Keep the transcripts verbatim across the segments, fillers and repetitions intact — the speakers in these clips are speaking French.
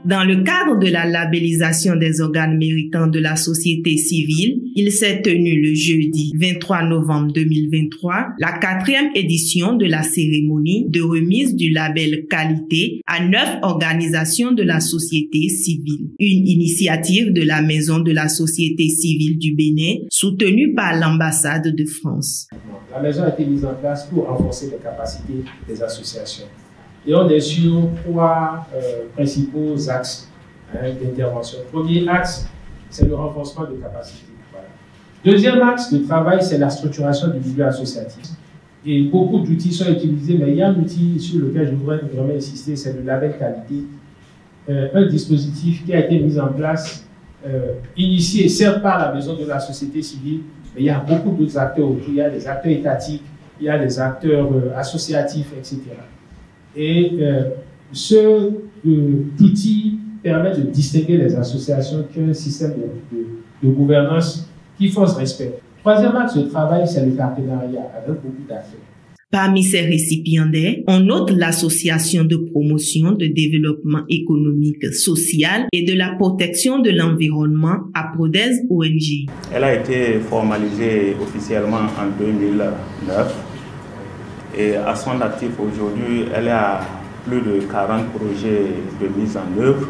Dans le cadre de la labellisation des organes méritants de la société civile, il s'est tenu le jeudi vingt-trois novembre deux mille vingt-trois la quatrième édition de la cérémonie de remise du label qualité à neuf organisations de la société civile. Une initiative de la Maison de la société civile du Bénin, soutenue par l'ambassade de France. La maison a été mise en place pour renforcer les capacités des associations. Et on est sur trois euh, principaux axes hein, d'intervention. Premier axe, c'est le renforcement de capacités. Voilà. Deuxième axe de travail, c'est la structuration du milieu associatif. Et beaucoup d'outils sont utilisés, mais il y a un outil sur lequel je voudrais vraiment insister, c'est le label qualité. Euh, un dispositif qui a été mis en place, euh, initié certes par la Maison de la société civile, mais il y a beaucoup d'autres acteurs autour. Il y a des acteurs étatiques, il y a des acteurs euh, associatifs, et cetera. Et euh, ce euh, outil permet de distinguer les associations qui ont un système de, de, de gouvernance qui force respect. Troisième axe de travail, c'est le partenariat avec beaucoup d'acteurs. Parmi ces récipiendaires, on note l'association de promotion de développement économique, social et de la protection de l'environnement APRODES O N G. Elle a été formalisée officiellement en deux mille neuf. Et à son actif aujourd'hui, elle a plus de quarante projets de mise en œuvre.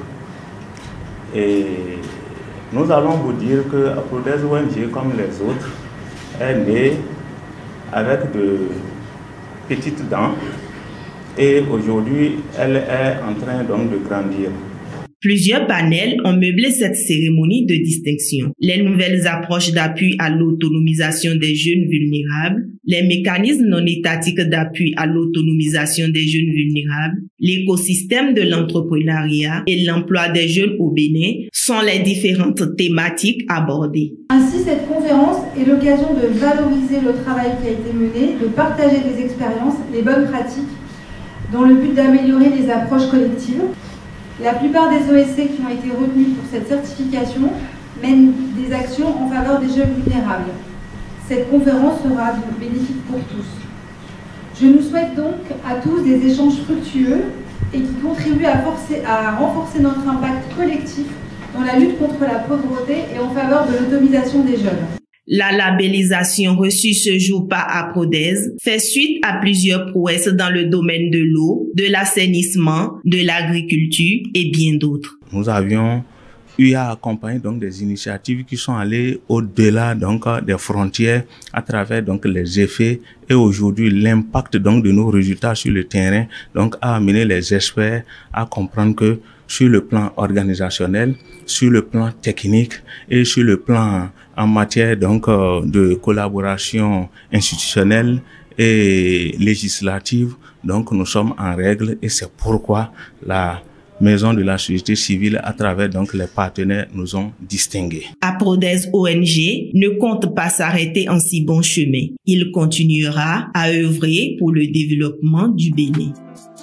Et nous allons vous dire que APRODES O N G, comme les autres, est née avec de petites dents. Et aujourd'hui, elle est en train donc de grandir. Plusieurs panels ont meublé cette cérémonie de distinction. Les nouvelles approches d'appui à l'autonomisation des jeunes vulnérables, les mécanismes non étatiques d'appui à l'autonomisation des jeunes vulnérables, l'écosystème de l'entrepreneuriat et l'emploi des jeunes au Bénin sont les différentes thématiques abordées. Ainsi, cette conférence est l'occasion de valoriser le travail qui a été mené, de partager des expériences, les bonnes pratiques, dans le but d'améliorer les approches collectives. La plupart des O S C qui ont été retenus pour cette certification mènent des actions en faveur des jeunes vulnérables. Cette conférence sera bénéfique pour tous. Je nous souhaite donc à tous des échanges fructueux et qui contribuent à, forcer, à renforcer notre impact collectif dans la lutte contre la pauvreté et en faveur de l'autonomisation des jeunes. La labellisation reçue ce jour par APRODES fait suite à plusieurs prouesses dans le domaine de l'eau, de l'assainissement, de l'agriculture et bien d'autres. Nous avions eu à accompagner donc des initiatives qui sont allées au-delà donc des frontières à travers donc les effets et aujourd'hui l'impact donc de nos résultats sur le terrain donc a amené les experts à comprendre que sur le plan organisationnel, sur le plan technique et sur le plan en matière donc euh, de collaboration institutionnelle et législative, donc nous sommes en règle et c'est pourquoi la Maison de la société civile, à travers donc les partenaires, nous ont distingués. APRODES O N G ne compte pas s'arrêter en si bon chemin. Il continuera à œuvrer pour le développement du Bénin.